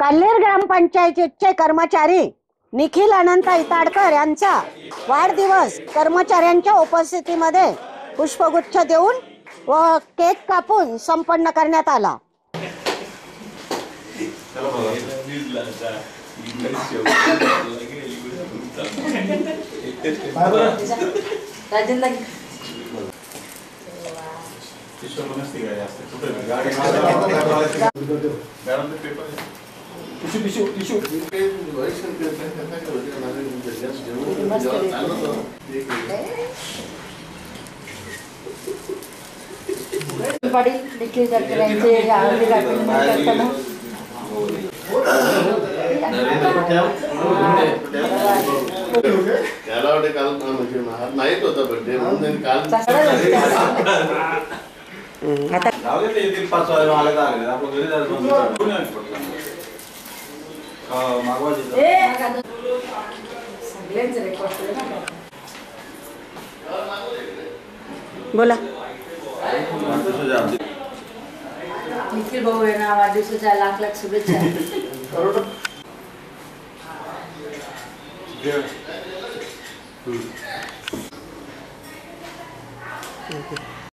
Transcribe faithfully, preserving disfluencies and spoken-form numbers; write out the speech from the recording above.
काल्हेर ग्रामपंचायतीचे कर्मचारी निखिल अनंत इताडकर यांचा वाढदिवस कर्मचाऱ्यांच्या उपस्थितीमध्ये पुष्पगुच्छ देऊन व केक कापून संपन्न करण्यात आला। पाटील निखिल इताडकर यांचे आरोग्य करताना बोला। निखिल भाऊ यांना वाढदिवसाच्या लाख लाख शुभेच्छा।